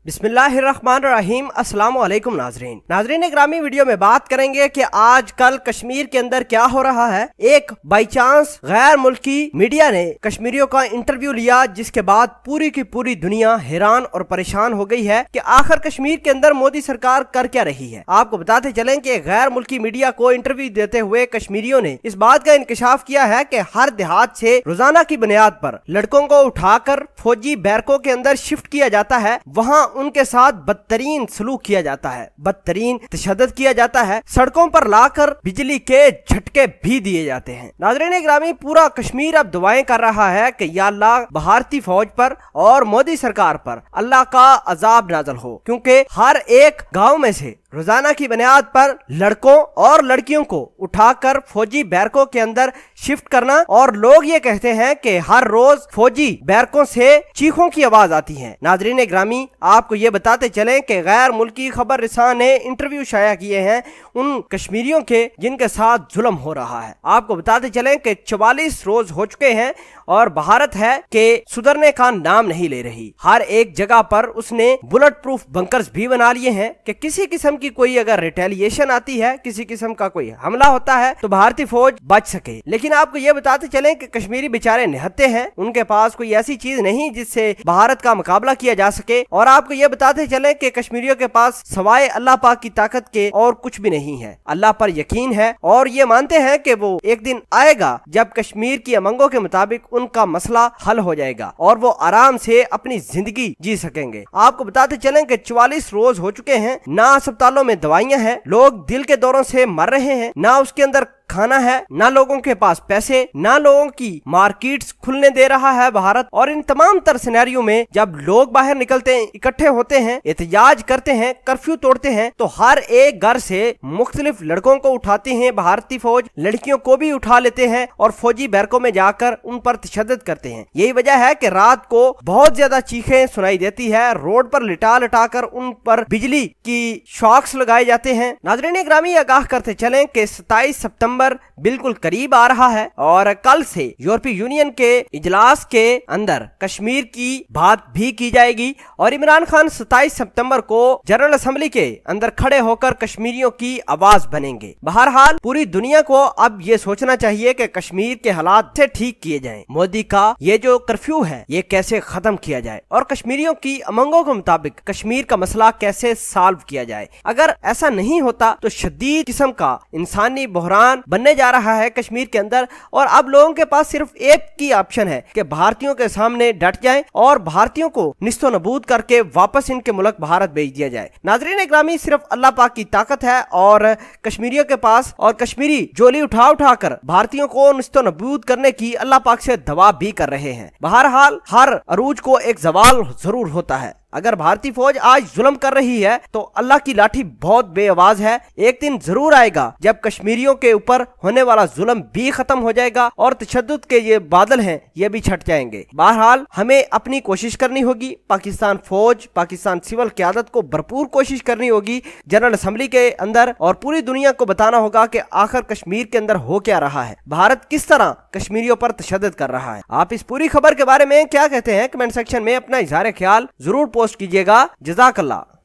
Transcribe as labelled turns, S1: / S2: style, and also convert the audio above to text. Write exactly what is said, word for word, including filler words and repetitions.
S1: बिस्मिल्लाहिर्रहमानिर्रहीम। अस्सलाम वालेकुम नाजरीन। नाजरीन ग्रामी वीडियो में बात करेंगे कि आज कल कश्मीर के अंदर क्या हो रहा है। एक बाई चांस गैर मुल्की मीडिया ने कश्मीरियों का इंटरव्यू लिया, जिसके बाद पूरी की पूरी दुनिया हैरान और परेशान हो गई है कि आखिर कश्मीर के अंदर मोदी सरकार कर क्या रही है। आपको बताते चलें कि गैर मुल्की मीडिया को इंटरव्यू देते हुए कश्मीरियों ने इस बात का इंकशाफ किया है कि हर देहात से रोजाना की बुनियाद पर लड़कों को उठाकर फौजी बैरकों के अंदर शिफ्ट किया जाता है। वहाँ उनके साथ बदतरीन सलूक किया जाता है, बदतरीन तशद्दुद किया जाता है, सड़कों पर लाकर बिजली के झटके भी दिए जाते हैं। नाज़रीन ग्रामी, पूरा कश्मीर अब दुआएं कर रहा है कि या अल्लाह भारतीय फौज पर और मोदी सरकार पर अल्लाह का अजाब नाज़िल हो, क्योंकि हर एक गांव में से रोजाना की बुनियाद पर लड़कों और लड़कियों को उठाकर फौजी बैरकों के अंदर शिफ्ट करना, और लोग ये कहते हैं कि हर रोज फौजी बैरकों से चीखों की आवाज आती है। नाजरीन ग्रामी, आपको ये बताते चलें कि गैर मुल्की खबर रिसां ने इंटरव्यू शाया किए हैं उन कश्मीरियों के जिनके साथ जुल्म हो रहा है। आपको बताते चलें कि चवालीस रोज हो चुके हैं और भारत है कि सुधरने का नाम नहीं ले रही। हर एक जगह पर उसने बुलेट प्रूफ बंकर्स भी बना लिए हैं कि किसी किस्म की कोई अगर रिटेलिएशन आती है, किसी किस्म का कोई हमला होता है तो भारतीय फौज बच सके। लेकिन आपको ये बताते चलें कि कश्मीरी बेचारे निहत्ते हैं, उनके पास कोई ऐसी चीज नहीं जिससे भारत का मुकाबला किया जा सके। और आपको ये बताते चलें कि कश्मीरियों के पास सवाए अल्लाह पाक की ताकत के और कुछ भी नहीं है। अल्लाह पर यकीन है और ये मानते हैं कि वो एक दिन आएगा जब कश्मीर की उमंगों के मुताबिक उनका मसला हल हो जाएगा और वो आराम से अपनी जिंदगी जी सकेंगे। आपको बताते चलें कि चौवालीस रोज हो चुके हैं, ना अस्पतालों में दवाइयां हैं, लोग दिल के दौरों से मर रहे हैं, ना उसके अंदर खाना है, ना लोगों के पास पैसे, ना लोगों की मार्केट्स खुलने दे रहा है भारत। और इन तमाम तर सिनेरियो में जब लोग बाहर निकलते हैं, इकट्ठे होते हैं, एहतजाज करते हैं, कर्फ्यू तोड़ते हैं, तो हर एक घर से मुख्तलिफ लड़कों को उठाती है भारतीय फौज, लड़कियों को भी उठा लेते हैं और फौजी बैरकों में जाकर उन पर तशद्दुद करते हैं। यही वजह है कि रात को बहुत ज्यादा चीखें सुनाई देती है, रोड पर लिटा लिटा कर उन पर बिजली की शॉक्स लगाए जाते हैं। नाज़रीन ग्रामी, आगाह करते चलें कि सत्ताईस सितंबर बिल्कुल करीब आ रहा है और कल से यूरोपीय यूनियन के इजलास के अंदर कश्मीर की बात भी की जाएगी और इमरान खान सत्ताईस सितंबर को जनरल असेंबली के अंदर खड़े होकर कश्मीरियों की आवाज बनेंगे। बहरहाल पूरी दुनिया को अब ये सोचना चाहिए कि कश्मीर के हालात से ठीक किए जाएं, मोदी का ये जो कर्फ्यू है ये कैसे खत्म किया जाए और कश्मीरियों की उमंगों के मुताबिक कश्मीर का मसला कैसे सॉल्व किया जाए। अगर ऐसा नहीं होता तो शदीद किस्म का इंसानी बहरान बनने जा रहा है कश्मीर के अंदर और अब लोगों के पास सिर्फ एक ही ऑप्शन है कि भारतीयों के सामने डट जाएं और भारतीयों को निस्तो नबूद करके वापस इनके मुल्क भारत भेज दिया जाए। नाजरीन ग्रामी, सिर्फ अल्लाह पाक की ताकत है और कश्मीरियों के पास, और कश्मीरी जोली उठा उठा कर भारतीयों को निस्तो नबूद करने की अल्लाह पाक से दवा भी कर रहे हैं। बहरहाल हर अरूज को एक जवाल जरूर होता है। अगर भारतीय फौज आज जुल्म कर रही है तो अल्लाह की लाठी बहुत बेआवाज है। एक दिन जरूर आएगा जब कश्मीरियों के ऊपर होने वाला जुल्म भी खत्म हो जाएगा और तशद्दुद के ये बादल हैं ये भी छट जाएंगे। बहरहाल हमें अपनी कोशिश करनी होगी, पाकिस्तान फौज, पाकिस्तान सिविल क़यादत को भरपूर कोशिश करनी होगी जनरल असेंबली के अंदर और पूरी दुनिया को बताना होगा कि आखिर कश्मीर के अंदर हो क्या रहा है, भारत किस तरह कश्मीरियों पर तशद्दुद कर रहा है। आप इस पूरी खबर के बारे में क्या कहते हैं कमेंट सेक्शन में अपना इजहार ख्याल जरूर पोस्ट कीजिएगा। जज़ाकल्लाह।